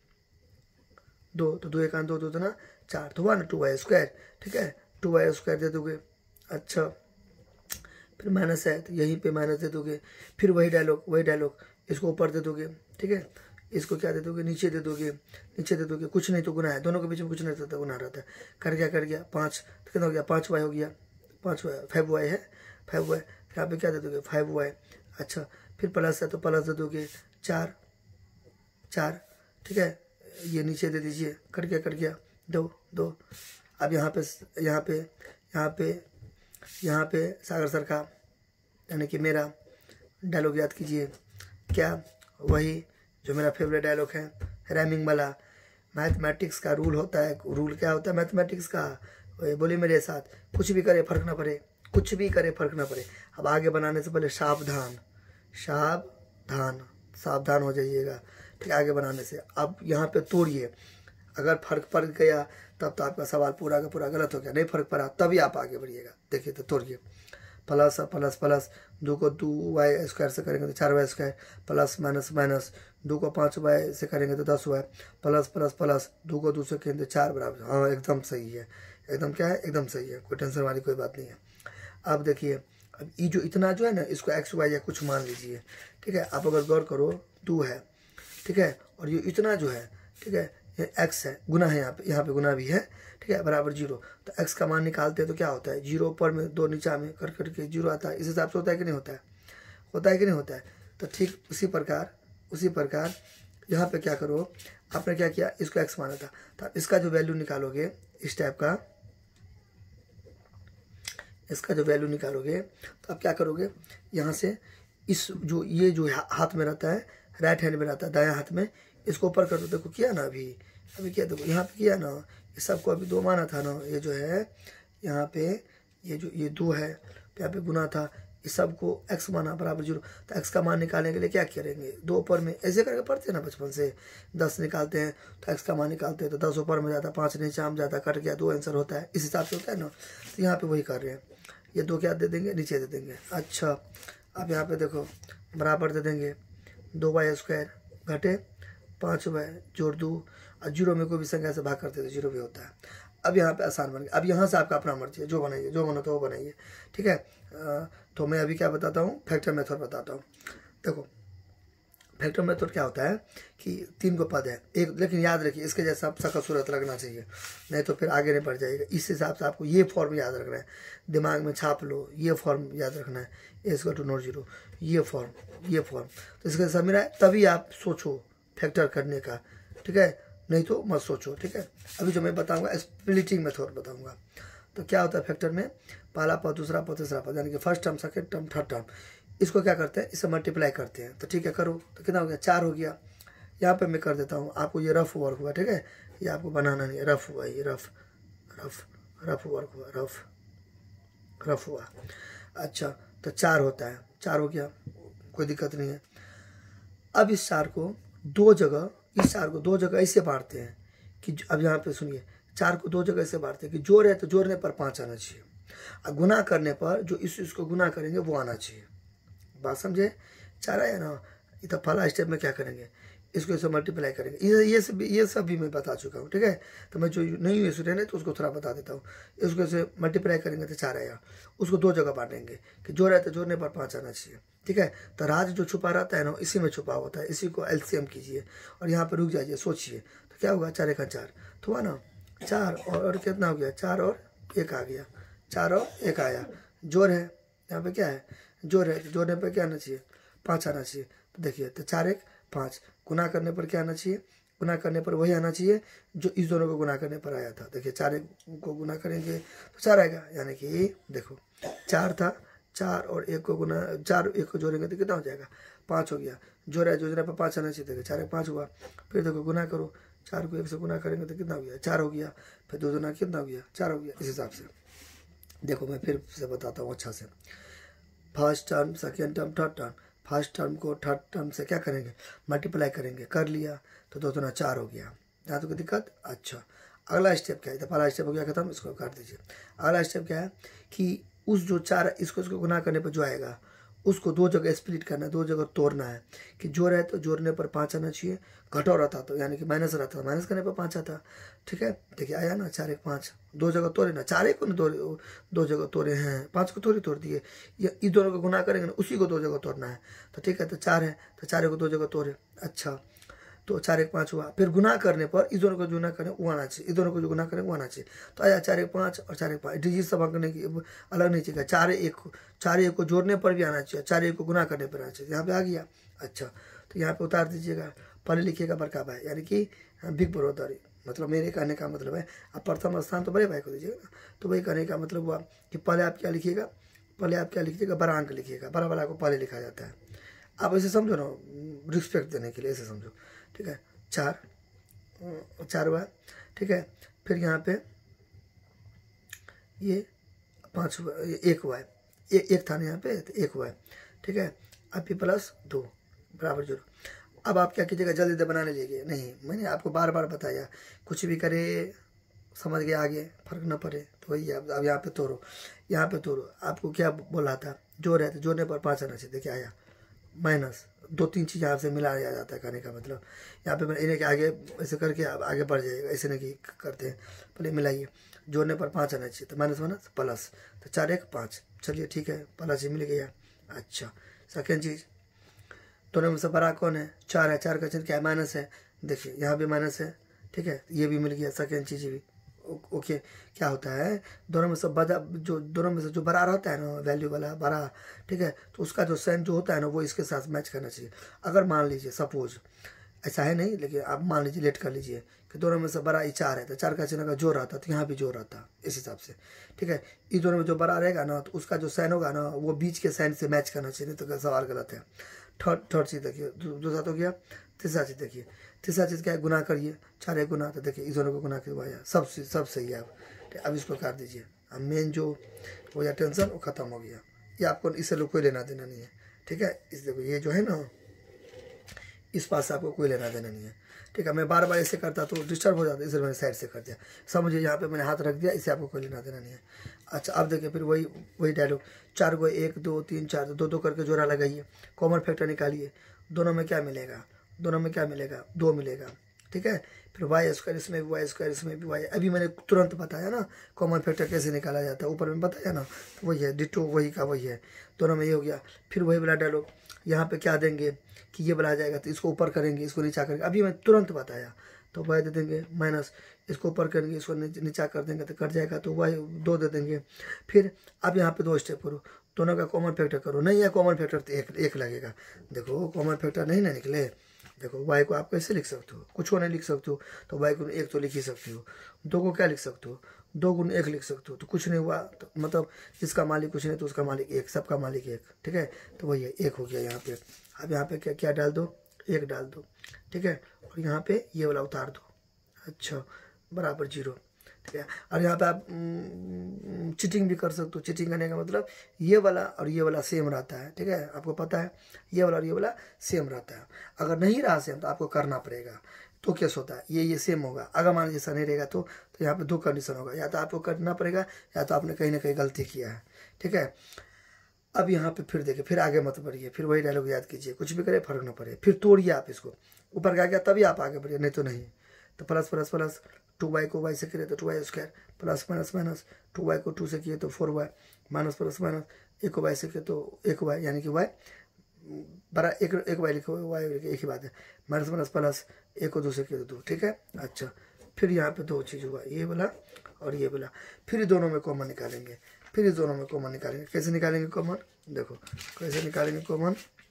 दो तो दो एक आन दो, दो तो ना चार, तो हुआ ना टू वाई स्क्वायर, ठीक है, टू वाई स्क्वायर दे दोगे। अच्छा फिर माइनस है तो यहीं पे माइनस दे दोगे, फिर वही डायलॉग वही डायलॉग, इसको ऊपर दे दोगे, ठीक है, इसको क्या दे दोगे, नीचे दे दोगे, नीचे दे दोगे, कुछ नहीं तो गुना है, दोनों के बीच में कुछ नहीं रहता, गुना रहता है। कर गया कर गया पाँच, तो कितना हो गया, पाँच वाई हो गया, पाँच वाई, फाइव वाई है, फाइव वाई, यहाँ पे क्या दे दोगे, फाइव वाई। अच्छा फिर प्लस है तो प्लस दे दोगे, चार चार, ठीक है, ये नीचे दे दीजिए, कट गया कट गया, दो दो। अब यहाँ पे यहाँ पे यहाँ पे यहाँ पे सागर सर का यानी कि मेरा डायलॉग याद कीजिए, क्या, वही जो मेरा फेवरेट डायलॉग है, रैमिंग वाला। मैथमेटिक्स का रूल होता है, रूल क्या होता है मैथमेटिक्स का, बोलिए मेरे साथ, कुछ भी करे फर्क ना पड़े, कुछ भी करे फर्क ना पड़े। अब आगे बनाने से पहले सावधान, सावधान सावधान हो जाइएगा, ठीक, आगे बनाने से। अब यहाँ पे तोड़िए, अगर फर्क पड़ गया तब तो आपका सवाल पूरा का पूरा गलत हो गया, नहीं फर्क पड़ा तभी आप आगे बढ़िएगा। देखिए तो तोड़िए, प्लस प्लस प्लस, दो को दो वाई स्क्वायर से करेंगे तो चार Y square, plus minus minus, दो को पाँच वाई से करेंगे तो दस वाई, प्लस प्लस प्लस, दो को दो से करेंगे तो चार बराबर। हाँ एकदम सही है, एकदम क्या है, एकदम सही है, कोई टेंशन वाली कोई बात नहीं है। अब देखिए, अब ये जो इतना जो है ना, इसको एक्स वाई या कुछ मान लीजिए, ठीक है। आप अगर गौर करो, दो है, ठीक है, और ये इतना जो है, ठीक है, ये एक्स है, गुना है, यहाँ पे यहाँ पे गुना भी है, ठीक है, बराबर जीरो। तो एक्स का मान निकालते हैं तो क्या होता है, जीरो ऊपर में दो नीचा में कर करके जीरो आता है। इस हिसाब से होता है कि नहीं होता है, होता है कि नहीं होता है। तो ठीक उसी प्रकार उसी प्रकार यहाँ पे क्या करो, आपने क्या किया, इसको एक्स माना था, तो इसका जो वैल्यू निकालोगे, इस टाइप का इसका जो वैल्यू निकालोगे, तो आप क्या करोगे, यहाँ से इस जो ये जो हाथ में रहता है, राइट हैंड में रहता है, दायां हाथ में, इसको ऊपर कर दो। देखो किया ना, अभी अभी किया, देखो यहाँ पे किया ना, ये सबको अभी दो माना था ना, ये जो है यहाँ पे ये जो ये दो है, यहाँ पे गुना था, इस सबको एक्स माना बराबर जीरो। तो एक्स का मान निकालने के लिए क्या करेंगे, दो ऊपर में ऐसे करके पढ़ते हैं ना बचपन से, दस निकालते हैं तो एक्स का मान निकालते हैं, तो दस ऊपर में जाता, पाँच नीचे आम जाता, कट गया, दो आंसर होता है, इस हिसाब से होता है ना। तो यहाँ पे वही कर रहे हैं, ये दो क्या दे देंगे, नीचे दे देंगे। अच्छा अब यहाँ पे देखो, बराबर दे देंगे, दो वाई स्क्वायर घटे पाँच वाई जोड़ दो, और जीरो में कोई भी संख्या से भाग करते तो जीरो भी होता है। अब यहाँ पे आसान बन गया। अब यहाँ से आपका अपना मर्जी है, जो बनाइए, जो बना तो वो बनाइए, ठीक है। तो मैं अभी क्या बताता हूँ, फैक्टर मेथड बताता हूँ। देखो फैक्टर मेथड क्या होता है कि तीन को पद है एक, लेकिन याद रखिए इसके जैसा आप शकल सूरत लगना चाहिए, नहीं तो फिर आगे नहीं बढ़ जाएगा। इस हिसाब से आपको ये फॉर्म याद रखना है, दिमाग में छाप लो, ये फॉर्म याद रखना है, A equal to not zero, ये फॉर्म, ये फॉर्म। तो इसके जैसा मेरा तभी आप सोचो फैक्टर करने का, ठीक है, नहीं तो मत सोचो, ठीक है। अभी जो मैं बताऊँगा स्प्लिटिंग मेथड बताऊँगा। तो क्या होता है फैक्टर में, पहला पद, दूसरा पद, तीसरा पद, यानी कि first term, second term, third term, इसको क्या करते हैं, इसे मल्टीप्लाई करते हैं। तो ठीक है करो, तो कितना हो गया, चार हो गया। यहाँ पे मैं कर देता हूँ, आपको ये रफ वर्क हुआ, ठीक है, ये आपको बनाना नहीं है, रफ हुआ, ये रफ रफ रफ वर्क हुआ, रफ रफ हुआ। अच्छा तो चार होता है, चार हो गया, कोई दिक्कत नहीं है। अब इस चार को दो जगह, इस चार को दो जगह ऐसे बांटते हैं कि, अब यहाँ पे सुनिए, चार को दो जगह ऐसे बांटते हैं कि जोड़ है तो जोड़ने पर पाँच आना चाहिए, और गुना करने पर जो इस इसको गुना करेंगे वो आना चाहिए। बात समझे, चार आया ना, ये तो पहला स्टेप में क्या करेंगे, इसको इसे मल्टीप्लाई करेंगे। ये ये सब ये सब भी मैं बता चुका हूँ, ठीक है। तो मैं जो नहीं हुए स्टूडेंट है तो उसको थोड़ा बता देता हूँ। इसको इसे मल्टीप्लाई करेंगे तो चार आएगा, उसको दो जगह बांटेंगे कि जोड़ है तो जोड़ने पर पाँच आना चाहिए, ठीक है। तो राज जो छुपा रहता है ना, इसी में छुपा होता है, इसी को एलसीएम कीजिए और यहाँ पर रुक जाइए, सोचिए तो क्या होगा, चार एक चार, तो हुआ ना चार, और कितना हो गया, चार और एक आ गया, चार और एक आया, जोड़ है, यहाँ पे क्या है, जोड़ है, जोड़ने पर क्या आना चाहिए, पाँच आना चाहिए। तो देखिए, तो चार एक पाँच, गुना करने पर क्या आना चाहिए, गुना करने पर वही आना चाहिए जो इस दोनों को गुना करने पर आया था। देखिए चार एक को गुना करेंगे तो चार आएगा, यानी कि देखो चार था, चार और एक को गुना, चार एक को जोड़ेंगे तो कितना हो जाएगा, पाँच हो गया। जोड़ा जोड़ने पर पाँच आना चाहिए, देखो चार एक पाँच हुआ। फिर देखो गुना करो, चार को एक से गुना करेंगे तो कितना हो गया, चार हो गया। फिर दो गुना कितना हो गया, चार हो गया। इस हिसाब से देखो मैं फिर से बताता हूँ अच्छा से, first term, second term, third term, first term को थर्ड टर्म से क्या करेंगे, मल्टीप्लाई करेंगे, कर लिया तो दो दुना चार हो गया। यहाँ तो कोई दिक्कत। अच्छा अगला स्टेप क्या है, तो पहला स्टेप हो गया खत्म, इसको काट दीजिए। अगला स्टेप क्या है कि उस जो चार, इसको इसको गुना करने पर जो आएगा उसको दो जगह स्प्लिट करना है, दो जगह तोड़ना है कि जोड़ है तो जोड़ने पर पाँच आना चाहिए, घटो रहता तो यानी कि माइनस रहता, माइनस करने पर पाँच आता, ठीक है। देखिए आया ना, चार एक पाँच, दो जगह तोड़े ना, चार एक को दो दो जगह तोड़े हैं, पाँच को थोड़ी तोड़ दिए, ये इस दोनों को गुना करेंगे ना, उसी को दो जगह तोड़ना है। तो ठीक है, तो चार है तो चार को दो जगह तोड़े, अच्छा तो चार एक पाँच हुआ। फिर गुना करने पर इस दोनों को गुना करें वो आना चाहिए, इस दोनों को जो गुना करें वो आना चाहिए। तो आया चार एक पाँच और चार एक पाँच, डिजिट सब करने की अलग नहीं चाहिए, चार एक चार एक को जोड़ने पर भी आना चाहिए, चार एक को गुना करने पर आना चाहिए। यहाँ पे आ गया। अच्छा तो यहाँ पे उतार दीजिएगा, पहले लिखिएगा बड़का भाई, यानी कि बिग ब्रदर, मतलब मेरे कहने का मतलब है आप प्रथम स्थान तो बड़े भाई को दीजिएगा ना। तो वही कहने का मतलब हुआ कि पहले आप क्या लिखिएगा, पहले आप क्या लिखिएगा, बड़ा अंक लिखिएगा, बड़ा वाला को पहले लिखा जाता है। आप ऐसे समझो ना, रिस्पेक्ट देने के लिए ऐसे समझो, ठीक है। चार चार हुआ, ठीक है। फिर यहाँ पे ये पाँच हुआ, ये एक हुआ है, ए, एक था ना यहाँ पे, तो एक हुआ है, ठीक है। अब पी प्लस दो बराबर जीरो। अब आप क्या कीजिएगा, जल्दी से बना लीजिएगा। नहीं मैंने आपको बार बार बताया, कुछ भी करे समझ गए, आगे फर्क न पड़े तो वही। अब अब यहाँ पे तोड़ो, यहाँ पे तोड़ो, आपको क्या बोला था, जोड़ है तो जोड़ने पर पाँच आना चाहिए, देखिए आया माइनस, दो तीन चीज़ यहाँ से मिला दिया जाता है, कहने का मतलब यहाँ पे मैं इन्हें के आगे ऐसे करके अब आगे बढ़ जाएगा, ऐसे नहीं कि करते हैं, पहले मिलाइए, जोड़ने पर पाँच आना चाहिए, तो माइनस माइनस प्लस, तो चार एक पाँच, चलिए ठीक है, प्लस ही मिल गया। अच्छा सेकेंड चीज़, दोनों में से बड़ा कौन है, चार है, चार का चिन्ह क्या है, माइनस है, देखिए यहाँ भी माइनस है, ठीक है, ये भी मिल गया सेकेंड चीज़ भी। ओके क्या होता है, दोनों में से बड़ा, जो दोनों में से जो बड़ा रहता है ना, वैल्यू वाला बड़ा, ठीक है, तो उसका जो साइन जो होता है ना वो इसके साथ मैच करना चाहिए। अगर मान लीजिए सपोज, ऐसा है नहीं लेकिन आप मान लीजिए, लेट कर लीजिए कि दोनों में से बड़ा ये चार है, तो चार का चिन्ह का जोड़ आता तो यहाँ भी जोड़ आता, इस हिसाब से, ठीक है। इस दोनों में जो बड़ा रहेगा ना, तो उसका जो साइन होगा ना वो बीच के साइन से मैच करना चाहिए, नहीं तो सवाल गलत है। थर्ड थर्ड चीज़ देखिए, दूसरा तो गया। तीसरा चीज़ देखिए, तीसरा चीज़ क्या है, गुना करिए, चार एक गुना, तो देखिए इस दोनों को गुना करवाया, सब सब सही है। अब अब इसको काट दीजिए, अब मेन जो हो गया टेंशन वो खत्म हो गया, ये आपको इससे लोग कोई लेना देना नहीं है, ठीक है। इस देखो ये जो है ना, इस पास से आपको कोई लेना देना नहीं है, ठीक है। मैं बार बार ऐसे करता तो डिस्टर्ब हो जाता, इसलिए मैंने साइड से कर दिया, समझिए यहाँ पे मैंने हाथ रख दिया, इसे आपको कोई लेना देना नहीं है। अच्छा अब देखिए फिर वही वही डायलॉग, चार को एक दो तीन चार, दो दो करके जोड़ा लगाइए, कॉमन फैक्टर निकालिए, दोनों में क्या मिलेगा, दोनों में क्या मिलेगा, दो मिलेगा, ठीक ठीक है। फिर वाई स्क्वायर, इसमें भी वाई स्क्वायर, इसमें भी वाई। अभी मैंने तुरंत बताया ना कॉमन फैक्टर कैसे निकाला जाता है, ऊपर में बताया ना, तो वही है डिटो, वही का वही है, दोनों में ये हो गया। फिर वही वाला डालो, यहाँ पे क्या देंगे कि ये वाला आ जाएगा तो इसको ऊपर करेंगे, इसको नीचा करेंगे, अभी मैं तुरंत बताया। तो वाई दे देंगे माइनस, इसको ऊपर करेंगे, इसको नीचा कर देंगे तो कट जाएगा, तो वाई दो दे देंगे। फिर अब यहाँ पे दो स्टेप करो, दोनों का कॉमन फैक्टर करो, नहीं है कॉमन फैक्टर तो एक एक लगेगा। देखो कॉमन फैक्टर नहीं ना निकले, देखो वाई को आप कैसे लिख सकते हो, कुछ को नहीं लिख सकते हो, तो वाई को एक तो लिख ही सकते हो, दो को क्या लिख सकते हो, दो गुण एक लिख सकते हो, तो कुछ नहीं हुआ, तो मतलब इसका मालिक कुछ नहीं तो उसका मालिक एक, सबका मालिक एक, ठीक है। तो वही है, एक हो गया यहाँ पे। अब यहाँ पे क्या क्या डाल दो, एक डाल दो, ठीक है, और यहाँ पे ये वाला उतार दो, अच्छा बराबर जीरो, ठीक है। और यहाँ पे आप चीटिंग भी कर सकते हो, चीटिंग करने का मतलब ये वाला और ये वाला सेम रहता है, ठीक है, आपको पता है ये वाला और ये वाला सेम रहता है। अगर नहीं रहा सेम तो आपको करना पड़ेगा, तो कैसे होता है, ये ये सेम होगा। अगर मान लीजिए ऐसा नहीं रहेगा तो तो यहाँ पे दो कंडीशन होगा, या तो आपको करना पड़ेगा या तो आपने कहीं ना कहीं गलती किया है, ठीक है। अब यहाँ पे फिर देखिए, फिर आगे मत बढ़िए, फिर वही डायलॉग याद कीजिए, कुछ भी करे फर्क ना पड़े, फिर तोड़िए आप इसको, ऊपर का गया तभी आप आगे बढ़िए, नहीं तो नहीं। तो plus plus plus, two Y को वाई से किए तो two Y square, plus minus minus, two Y को टू से किए तो four Y, minus plus minus, एक को वाई से किए तो एक वाई, यानी कि वाई बड़ा एक एक वाई लिखो, वाई लिखे एक ही बात है, माइनस माइनस प्लस, एक को दो से किए तो दो, ठीक है। अच्छा फिर यहाँ पे दो चीज़ हुआ, ये वाला और ये वाला, फिर दोनों में कॉमन निकालेंगे, फिर इस दोनों में कॉमन निकालेंगे। कैसे निकालेंगे कॉमन, देखो कैसे निकालेंगे कॉमन,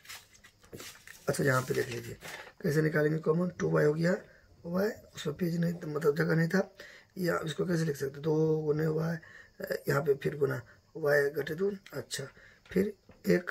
अच्छा यहाँ पे देख लीजिए कैसे निकालेंगे कॉमन। टू वाई हो गया, वाई उसमें पेज नहीं तो मतलब जगह नहीं था, या इसको कैसे लिख सकते, दो गुने वाई, यहाँ पे फिर गुना वाई घटे दो, अच्छा फिर एक,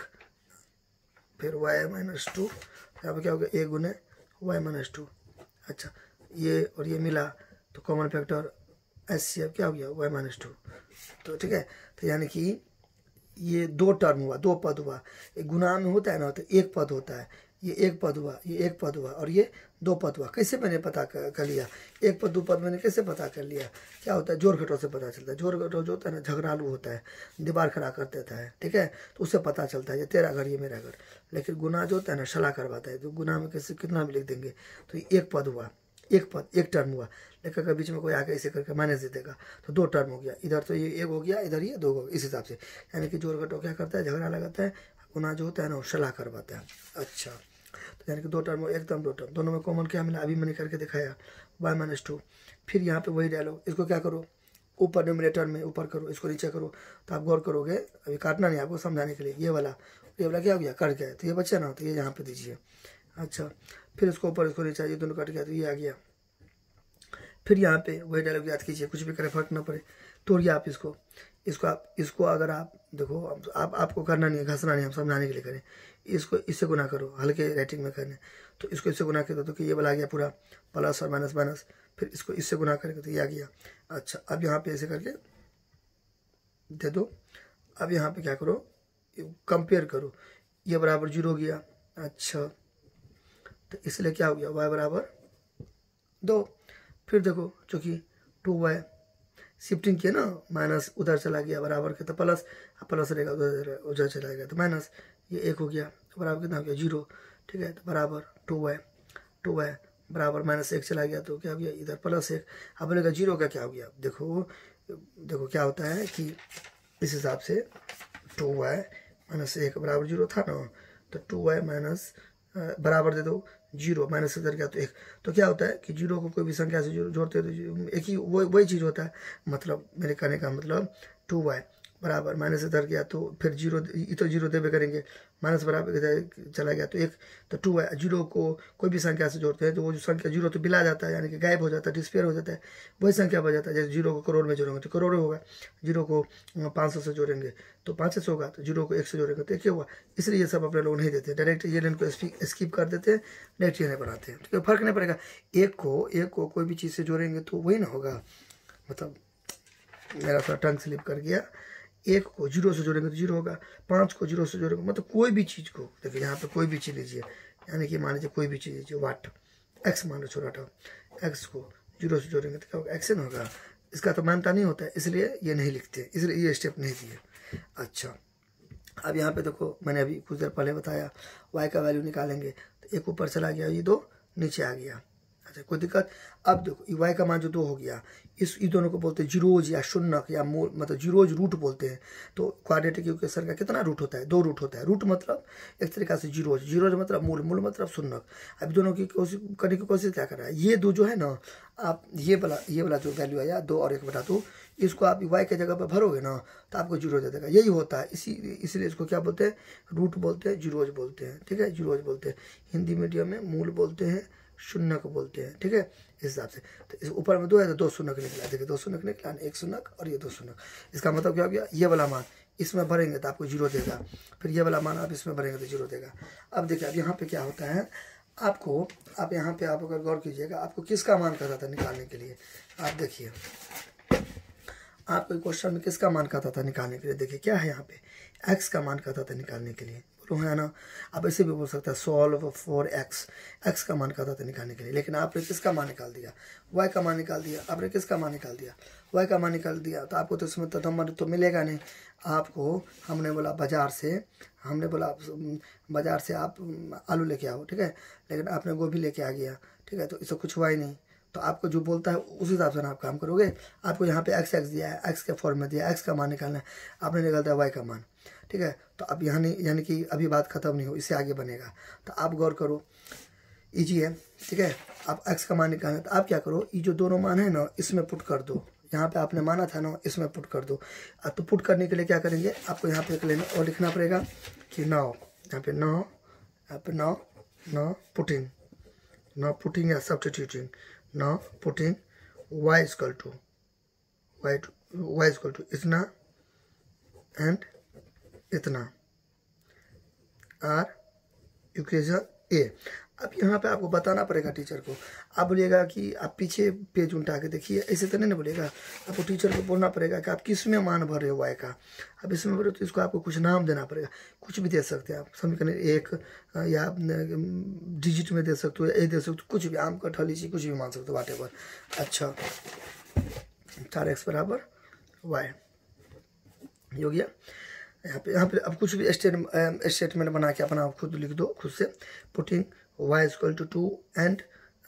फिर वाई माइनस टू, यहाँ पे क्या हो गया एक गुने वाई माइनस टू, अच्छा ये और ये मिला तो common factor S C F क्या हो गया वाई माइनस टू, तो ठीक है। तो यानी कि ये दो टर्म हुआ, दो पद हुआ, एक गुना में होता है ना तो एक पद होता है, ये एक पद हुआ, ये एक पद हुआ और ये दो पद हुआ। कैसे मैंने पता कर, कर लिया, एक पद दो पद मैंने कैसे पता कर लिया, क्या होता है जोड़ घटाव से पता चलता है। जोड़ घटाव जो होता है ना झगड़ालू होता है, दीवार खड़ा कर देता है, ठीक है, तो उससे पता चलता है ये तेरा घर ये मेरा घर। लेकिन गुना जो होता है ना सलाह करवाता है, तो गुना में कैसे कितना भी लिख देंगे, तो ये एक पद हुआ, एक पद एक टर्म हुआ, लेकर के बीच में कोई आगे ऐसे करके माइनस दे देगा तो दो टर्म हो गया, इधर तो ये एक हो गया, इधर ये दो हो गया, इस हिसाब से। यानी कि जोड़ घटाव क्या करता है, झगड़ा लगाता है, गुना जो होता है ना वो सलाह करवाता है। अच्छा तो यानी कि दो टर्म एकदम दो टर्म, दोनों में कॉमन क्या मिला, अभी मैंने करके दिखाया वाई माइनस टू। फिर यहाँ पे वही डालो, इसको क्या करो ऊपर न्यूमरेटर में ऊपर करो, इसको नीचे करो, तो आप गौर करोगे, अभी काटना नहीं आपको समझाने के लिए। ये वाला ये वाला क्या हो गया कट गया, तो ये बच्चा ना तो ये यहाँ पे दीजिए, अच्छा फिर इसको ऊपर इसको नीचे, ये दोनों कट गया तो ये आ गया। फिर यहाँ पे वही डायलॉग याद कीजिए, कुछ भी करे फर्क ना पड़े, तोड़िए आप इसको, इसको आप इसको अगर आप देखो आप आपको करना नहीं है, घसना नहीं, हम समझाने के लिए करें। इसको इससे गुना करो, हल्के राइटिंग में करने, तो इसको इससे गुना कर दो तो ये वाला आ गया पूरा प्लस और माइनस माइनस, फिर इसको इससे गुना करके तो ये आ गया। अच्छा अब यहाँ पे ऐसे करके दे दो। अब यहाँ पे क्या करो कंपेयर करो, ये बराबर जीरो हो गया, अच्छा तो इसलिए क्या हो गया वाई बराबर दो। फिर देखो चूँकि टू वाई शिफ्टिंग किया ना, माइनस उधर चला गया बराबर के, तो प्लस प्लस रहेगा उधर उधर चला गया तो माइनस, ये एक हो गया बराबर कितना हो गया जीरो, ठीक है। तो बराबर टू वाई टू वाई बराबर माइनस एक चला गया तो क्या हो गया इधर प्लस एक। अब बोलेगा जीरो का क्या हो गया, देखो देखो क्या होता है कि इस हिसाब से टू वाई माइनस एक बराबर जीरो था ना, तो टू वाई माइनस बराबर दे दो जीरो, माइनस इधर गया तो एक, तो क्या होता है कि जीरो को कोई भी संख्या से जोड़ते हैं तो एक ही वही वही चीज़ होता है। मतलब मेरे कहने का मतलब टू वाई बराबर माइनस इधर गया तो फिर जीरो, ये तो जीरो देवे करेंगे, माइनस बराबर इधर चला गया तो एक, तो टू वाई जीरो को कोई भी संख्या से जोड़ते हैं तो वो जो संख्या जीरो तो बिला जाता है, यानी कि गायब हो जाता है, डिस्पेयर हो जाता है, वही संख्या बच जाता है। जैसे जीरो को करोड़ में जोड़ेंगे तो करोड़ होगा, जीरो को पाँच सौ से जोड़ेंगे तो पाँच सौ होगा, तो जीरो को एक से जोड़ेंगे तो एक होगा। इसलिए ये सब अपने लोग नहीं देते, डायरेक्ट ये लाइन को स्किप कर देते हैं, डायरेक्ट ये नहीं बनाते हैं, ठीक है, फर्क नहीं पड़ेगा। एक को एक को कोई भी चीज़ से जोड़ेंगे तो वही ना होगा, मतलब मेरा थोड़ा टंग स्लिप कर गया, एक को जीरो से जोड़ेंगे तो जीरो होगा, पाँच को जीरो से जोड़ेंगे, मतलब कोई भी चीज़ को देखिए यहाँ पे कोई भी चीज़ लीजिए, यानी कि मान लीजिए कोई भी चीज़ लीजिए वाट एक्स मान लो छोटा था, एक्स को जीरो से जोड़ेंगे तो क्या होगा एक्स न होगा, इसका तो मानता नहीं होता है इसलिए ये नहीं लिखते, इसलिए ये स्टेप नहीं दिए। अच्छा अब यहाँ पे देखो मैंने अभी कुछ देर पहले बताया वाई का वैल्यू निकालेंगे तो एक ऊपर चला गया, ये दो नीचे आ गया, अच्छा कोई दिक्कत। अब देखो वाई का मान जो दो हो गया, इस इन दोनों को बोलते हैं जीरोज या शून्यक या मूल, मतलब जीरोज रूट बोलते हैं। तो क्वाड्रेटिक इक्वेशन का कितना रूट होता है? दो रूट होता है। रूट मतलब एक तरीका से जीरोज, जीरोज मतलब मूल, मूल मतलब शून्यक। अब दोनों की कोशिश करने की कोशिश क्या कर रहा है, ये दो जो है ना, आप ये वाला ये वाला जो वैल्यू आया दो और एक बटा दो, इसको आप वाई के जगह पर भरोगे ना तो आपको जीरो दे देगा। यही होता है, इसी इसीलिए इसको क्या बोलते हैं? रूट बोलते हैं, जीरोज बोलते हैं। ठीक है, जीरोज बोलते हैं। हिंदी मीडियम में मूल बोलते हैं, शून्यक बोलते हैं। ठीक है, इस हिसाब से। तो इस ऊपर में दो है तो दो शून्यक निकला, देखिए दो शून्यक निकला, एक शून्यक और ये दो शून्यक। इसका मतलब क्या हो गया, ये वाला मान इसमें भरेंगे तो आपको जीरो देगा, फिर ये वाला मान आप इसमें भरेंगे तो जीरो देगा। अब देखिए अब यहाँ पे क्या होता है, आपको आप यहाँ पे आप अगर गौर कीजिएगा, आपको किसका मान कहता था निकालने के लिए? आप देखिए आपको क्वेश्चन में किसका मान कहता था निकालने के लिए? देखिए क्या है यहाँ पे, एक्स का मान कहता था निकालने के लिए, बोलो है ना। आप ऐसे भी बोल सकते हैं सॉल्व फॉर एक्स, एक्स का मान कहता था निकालने के लिए, लेकिन आपने किसका मान निकाल दिया? वाई का मान निकाल दिया। आपने किसका मान निकाल दिया? वाई का मान निकाल दिया। तो आपको तो इसमें तो नंबर तो मिलेगा नहीं। आपको हमने बोला बाजार से, हमने बोला बाजार से आप आलू लेके आओ, ठीक है, लेकिन आपने गोभी लेके आ गया, ठीक है, तो इससे कुछ हुआ ही नहीं। तो आपको जो बोलता है उस हिसाब से ना आप काम करोगे। आपको यहाँ पे एक्स एक्स दिया है, एक्स के फॉर्म में दिया है, एक्स का मान निकालना है, आपने निकाल दिया वाई का मान। ठीक है, तो अब यहाँ नहीं, यानी कि अभी बात खत्म नहीं हो, इससे आगे बनेगा। तो आप गौर करो, इजी है। ठीक है, आप एक्स का मान निकालना, तो आप क्या करो, ये जो दोनों मान है ना इसमें पुट कर दो। यहाँ पे आपने माना था ना, इसमें पुट कर दो। तो पुट करने के लिए क्या करेंगे, आपको यहाँ पे लेना और लिखना पड़ेगा कि नौ, यहाँ पे नौ, यहाँ पे नौ, नौ पुटिंग, नौ पुटिंग या substituting, now putting y is equal to y to y is equal to इतना and इतना आर इक्वेशन ए। अब यहाँ पे आपको बताना पड़ेगा टीचर को। आप बोलिएगा कि आप पीछे पेज उल्टा के देखिए, ऐसे तो नहीं ना बोलेगा, आपको टीचर को बोलना पड़ेगा कि आप किस में मान भर रहे हो वाई का। अब इसमें भरे तो इसको आपको कुछ नाम देना पड़ेगा, कुछ भी दे सकते हैं आप, समीकरण एक या डिजिट में दे सकते हो, ए दे सकते हो, कुछ भी, आम कटहल लीची कुछ भी मान सकते हो, वाट एवर। अच्छा, चार एक्स बराबर वाई ये हो गया। यहाँ पे यहाँ पे अब कुछ भी स्टेट स्टेटमेंट बना के अपना खुद लिख दो, खुद से। Putting Y equal to two and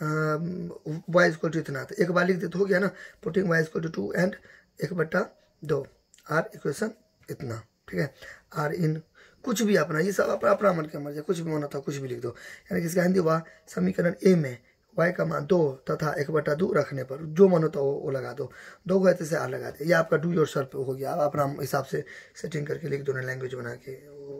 Y equal to इतना, तो एक बार लिख दे तो हो गया ना। Putting Y equal to two and एक बट्टा दो आर इक्वेशन इतना। ठीक है, आर इन कुछ भी अपना, ये सब अपना अपना मन के मर्जी, कुछ भी मन होता कुछ भी लिख दो। यानी कि इसका हिंदी हुआ समीकरण ए में वाई का मान दो तथा एक बटा दो रखने पर जो मन होता है वो लगा दो, दो गए से आर लगा दे। ये आपका डू योर सेल्फ हो गया, आप अपना हिसाब से सेटिंग करके लिख दो ना, लैंग्वेज बना के,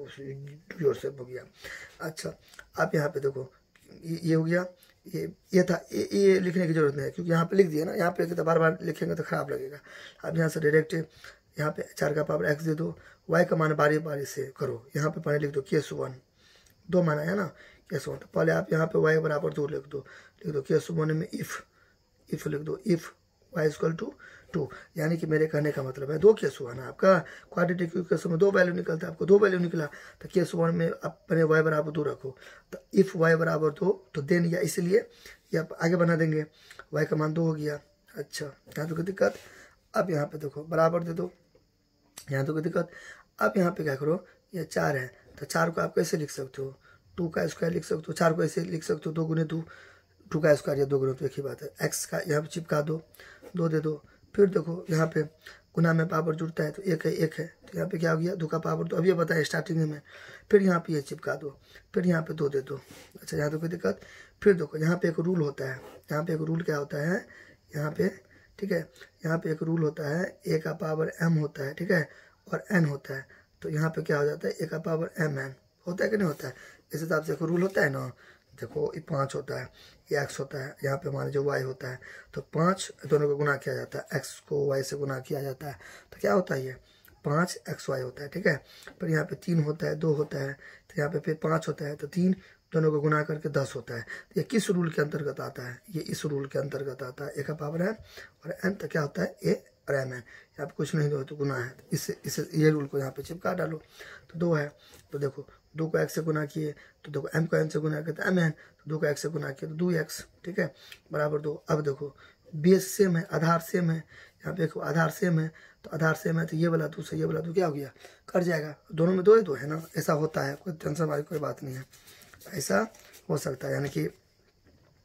डू योर सेल्फ हो गया। अच्छा, आप यहाँ पे देखो ये हो गया, ये ये था, ये ये लिखने की जरूरत नहीं है क्योंकि यहाँ पे लिख दिया ना। यहाँ पे तो बार बार लिखेंगे तो खराब लगेगा। आप यहाँ से डायरेक्ट यहाँ पे चार का पावर एक्स दे दो, वाई का मान बारी बारी से करो। यहाँ पे पहले लिख दो केस वन, दो माना है ना केस वन, तो पहले आप यहाँ पे वाई बराबर दो लिख दो, लिख दो केस वन में इफ इफ लिख दो, if Y equal to two. यानी कि मेरे कहने का मतलब है दो केस हुआ ना आपका, क्वाड्रेटिक इक्वेशन में दो वैल्यू निकलता है, आपको दो वैल्यू निकला, तो केस वन में अपने वाई बराबर दो रखो। तो इफ वाई बराबर दो तो देन या इसलिए ये आप आगे बना देंगे, वाई का मान दो हो गया। अच्छा, यहाँ तो कोई दिक्कत। अब यहाँ पे देखो बराबर दे दो, यहाँ तो कोई दिक्कत। अब यहाँ पे क्या करो, ये चार है तो चार को आप कैसे लिख सकते हो, टू का स्क्वायर लिख सकते हो, चार को ऐसे लिख सकते हो, दो गुने दो, टू का स्क्वायर या दो गुने तो एक ही बात है। एक्स का यहाँ पे चिपका दो, दो दे दो, फिर देखो यहाँ पे गुना में पावर जुड़ता है तो एक है एक है, तो यहाँ पे क्या हो गया दो का पावर, तो अब ये बताया स्टार्टिंग में। फिर यहाँ पे ये चिपका दो, फिर यहाँ पे दो दे दो। अच्छा, यहाँ तो कोई दिक्कत। फिर देखो यहाँ पे एक रूल होता है, यहाँ पे एक रूल क्या होता है यहाँ पे, ठीक है, यहाँ पे एक रूल होता है, ए का पावर एम होता है, ठीक है, और एन होता है। तो यहाँ पे क्या हो जाता है, ए का पावर एम एन होता है कि नहीं होता है। इस हिसाब से एक रूल होता है ना, देखो ये पाँच होता है, ये एक्स होता है, यहाँ पे मान लीजिए वाई होता है, तो पाँच दोनों को गुना किया जाता है, एक्स को वाई से गुना किया जाता है, तो क्या होता है ये पाँच एक्स वाई होता है। ठीक है, फिर यहाँ पे तीन होता है, दो होता है, तो यहाँ पे फिर पाँच होता है, तो तीन दोनों को गुना करके दस होता है। तो ये किस रूल के अंतर्गत आता है, ये इस रूल के अंतर्गत आता है, ए का पावर एन और एन, तो क्या होता है ए और एम एन। यहाँ पे कुछ नहीं दो तो गुना है, तो इससे इसे ये रूल को यहाँ पे चिपका डालो। तो दो है तो देखो दो को एक्स से गुना किए तो देखो एम को एन से गुना किया तो एम एन, तो दो को एक्स से गुना किया तो दो एक्स, ठीक है, बराबर दो। अब देखो बेस सेम है, आधार सेम है, यहाँ पे देखो आधार सेम है, तो आधार सेम है तो ये वाला दो से ये वाला दो क्या हो गया, कट जाएगा, दोनों में दो ही दो है ना। ऐसा होता है, कोई टेंशन वाली कोई बात नहीं है, ऐसा हो सकता है। यानी कि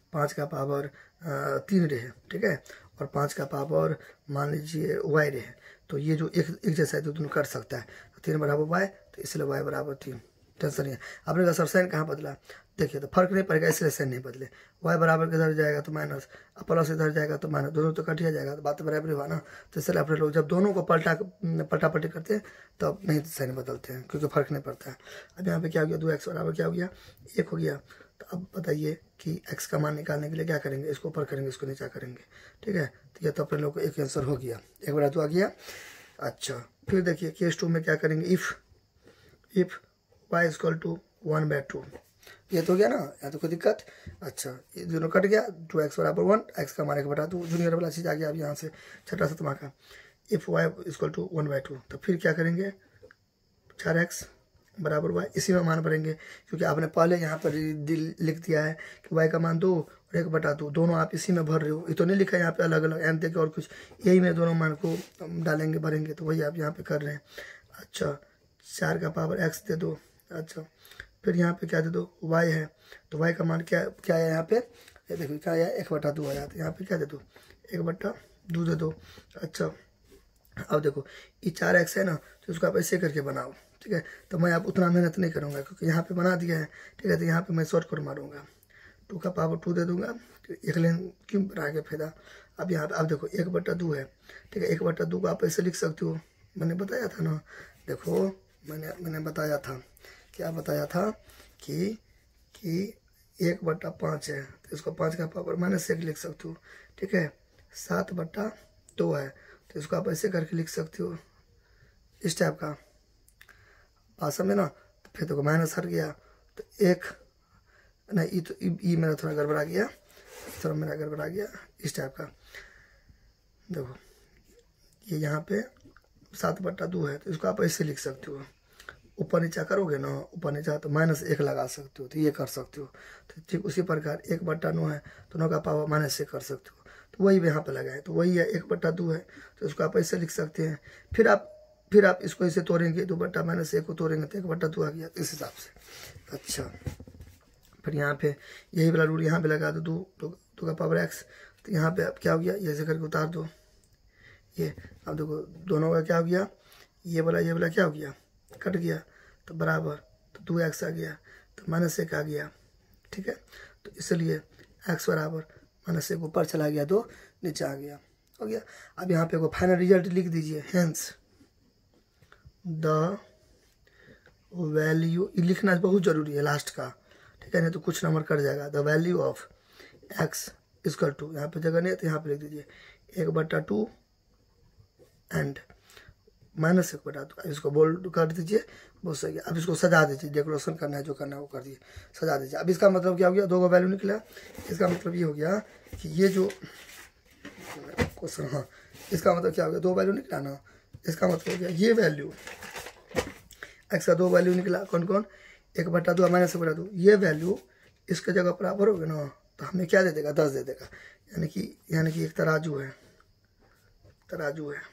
पाँच का पावर तीन रहे, ठीक है, और पाँच का पावर मान लीजिए वाई रहे, तो ये जो एक एक जैसा है तो दोनों कर सकता है। तो तीन बराबर वाई, तो इसलिए वाई बराबर तीन, टेंशन नहीं है। आपने कहा सर साइन कहाँ बदला, देखिए तो फर्क नहीं पड़ेगा, इसलिए साइन नहीं बदले। वाई बराबर इधर जाएगा तो माइनस, अब प्लस इधर जाएगा तो माइनस, दोनों तो कट ही जाएगा, तो बात बराबर हुआ ना। तो इसलिए अपने लोग जब दोनों को पलटा पलटा पलटी करते हैं तब नहीं साइन बदलते हैं, क्योंकि फर्क नहीं पड़ता है। अब यहाँ पे क्या हो गया, दो एक्स बराबर क्या हो गया, एक हो गया। तो अब बताइए कि एक्स का मान निकालने के लिए क्या करेंगे, इसको ऊपर करेंगे, इसको नीचा करेंगे, ठीक है। तो ये तो अपने लोग को एक आंसर हो गया, एक बड़ा तो आ गया। अच्छा, फिर देखिए केस टू में क्या करेंगे, if if Y equal to one by two, ये तो हो गया ना, या तो कोई दिक्कत। अच्छा, ये दोनों कट गया, टू एक्स बराबर वन, एक्स का मान एक बटा टू, जूनियर वाला चीज़ आ गया। अब यहाँ से छठा सतमा का if Y equal to one by two, तो फिर क्या करेंगे, चार एक्स बराबर वाई, इसी में मान भरेंगे, क्योंकि आपने पहले यहाँ पर लिख दिया है कि वाई का मान दो और एक बटा दो, दोनों आप इसी में भर रहे हो, ये तो नहीं लिखा है यहाँ पे अलग अलग एन देके और कुछ, यही में दोनों मान को डालेंगे भरेंगे, तो वही आप यहाँ पे कर रहे हैं। अच्छा, चार का पावर एक्स दे दो, अच्छा फिर यहाँ पे क्या दे दो, वाई है, तो वाई का मान क्या क्या है यहाँ पे, ये देखो क्या है, एक बटा दो आया, तो यहाँ पे क्या दे दो, एक बटा दो दे दो। अच्छा, अब देखो ये चार एक्स है ना, तो इसको आप ऐसे करके बनाओ, ठीक है। तो मैं आप उतना मेहनत नहीं करूँगा, क्योंकि यहाँ पे बना दिया है, ठीक है। तो यहाँ पे मैं शॉर्ट कट मारूंगा, टू का पावर टू दे दूंगा, एक लेन क्यों बना के फायदा। अब यहाँ पे अब देखो एक बटा दो है, ठीक है, एक बटा दो को आप ऐसे लिख सकते हो, मैंने बताया था ना, देखो मैंने मैंने बताया था, क्या बताया था कि कि एक बटा पाँच है, तो इसको पाँच का पावर माइनस एक लिख सकते हो, ठीक है। सात बटा दो है, तो इसको आप ऐसे करके लिख सकते हो, इस टाइप का बात समझे ना। तो फिर देखो माइनस हट गया, तो एक नहीं, ई तो ई मेरा थोड़ा गड़बड़ा गया, थोड़ा मेरा गड़बड़ा गया, इस टाइप का। देखो ये यहाँ पे सात बट्टा दो है, तो इसको आप ऐसे लिख सकते हो, ऊपर नीचा करोगे ना, ऊपर नीचा तो माइनस एक लगा सकते हो, तो ये कर सकते हो। तो ठीक उसी प्रकार एक बट्टा नौ है, तो नौ का पावर माइनस एक कर सकते हो, तो वही यहाँ पे लगाए, तो वही है एक बट्टा दो है, तो इसको आप ऐसे लिख सकते हैं। फिर आप फिर आप इसको ऐसे तोड़ेंगे, दो बट्टा माइनस एक को तोड़ेंगे तो एक बट्टा दो आ गया, इस हिसाब से। अच्छा, फिर यहाँ पे यही वाला रूल यहाँ पे लगा दो, दो दो का पावर एक्स, तो यहाँ पे अब क्या हो गया, ये ऐसे करके उतार दो ये। अब देखो दोनों का क्या हो गया, ये वाला ये वाला क्या हो गया, कट गया, तो बराबर, तो दो एक्स आ गया, तो माइनस एक आ गया, ठीक है। तो इसलिए एक्स बराबर माइनस एक ऊपर चला गया, दो नीचे आ गया, हो गया। अब यहाँ पे को फाइनल रिजल्ट लिख दीजिए, हेंस द वैल्यू, लिखना बहुत जरूरी है लास्ट का, ठीक है, नहीं तो कुछ नंबर कट जाएगा। The value of x equal to, यहाँ पे जगह नहीं है तो यहाँ पे लिख दीजिए एक बट्टा टू एंड माइनस एक बटा दो, इसको बोल्ड कर दीजिए, बहुत सही है। अब इसको सजा दीजिए, डेकोरेशन करना है जो करना है वो कर दीजिए, सजा दीजिए। अब इसका मतलब क्या हो गया, दो का वैल्यू निकला, इसका मतलब ये हो गया कि ये जो क्वेश्चन, हाँ इसका मतलब क्या हो गया, दो वैल्यू निकला ना, इसका मतलब हो गया ये वैल्यू एक्स का दो वैल्यू निकला, कौन कौन, एक बटा दो माइनस एक बटा दो, ये वैल्यू इसके जगह बराबर होगी ना, तो हमें क्या दे देगा, दस दे देगा। यानी कि यानी कि एक तराजू है, तराजू है,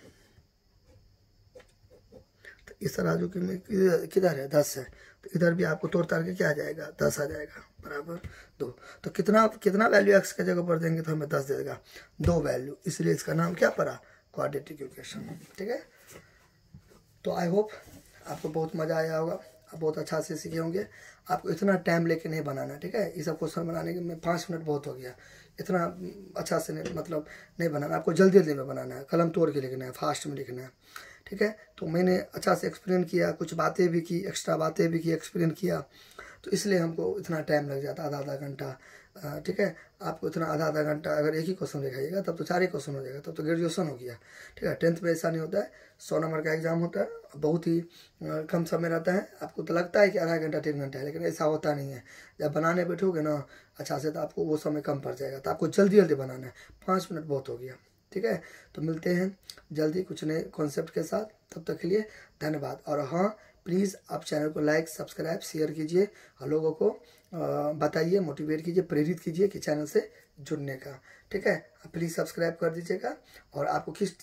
तो इस तराजू की में किधर है, दस है, तो इधर भी आपको तोड़ ताड़ के क्या आ जाएगा, दस आ जाएगा, बराबर दो। तो कितना कितना वैल्यू एक्स के जगह पर देंगे तो हमें दस दे देगा, दो वैल्यू, इसलिए इसका नाम क्या पड़ा, क्वाड्रेटिक इक्वेशन, ठीक है। तो आई होप आपको बहुत मज़ा आया होगा, आप बहुत अच्छा से सीखे होंगे। आपको इतना टाइम लेके नहीं बनाना, ठीक है, ये सब क्वेश्चन बनाने के में पाँच मिनट बहुत हो गया, इतना अच्छा से नहीं, मतलब नहीं बनाना, आपको जल्दी जल्दी में बनाना है, कलम तोड़ के लिखना है, फास्ट में लिखना है, ठीक है। तो मैंने अच्छा से एक्सप्लेन किया, कुछ बातें भी की, एक्स्ट्रा बातें भी की, एक्सप्लेन किया, तो इसलिए हमको इतना टाइम लग जाता, आधा आधा घंटा, ठीक है। आपको इतना आधा आधा घंटा अगर एक ही क्वेश्चन लिखाइएगा तब तो चार ही क्वेश्चन हो जाएगा, तब तो ग्रेजुएशन हो गया, ठीक है। टेंथ में ऐसा नहीं होता है, सौ नंबर का एग्जाम होता है, बहुत ही कम समय रहता है। आपको तो लगता है कि आधा घंटा तीन घंटा है, लेकिन ऐसा होता नहीं है। जब बनाने बैठोगे ना अच्छा से, तो आपको वो समय कम पड़ जाएगा, तो आपको जल्दी जल्दी बनाना है, पाँच मिनट बहुत हो गया, ठीक है। तो मिलते हैं जल्दी कुछ नए कॉन्सेप्ट के साथ, तब तक के लिए धन्यवाद। और हाँ प्लीज़ आप चैनल को लाइक सब्सक्राइब शेयर कीजिए और लोगों को बताइए, मोटिवेट कीजिए, प्रेरित कीजिए कि चैनल से जुड़ने का, ठीक है। प्लीज़ सब्सक्राइब कर दीजिएगा। और आपको किस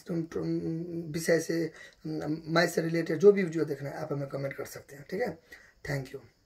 विषय से, मैथ से रिलेटेड जो भी वीडियो देखना है आप हमें कमेंट कर सकते हैं, ठीक है। Thank you.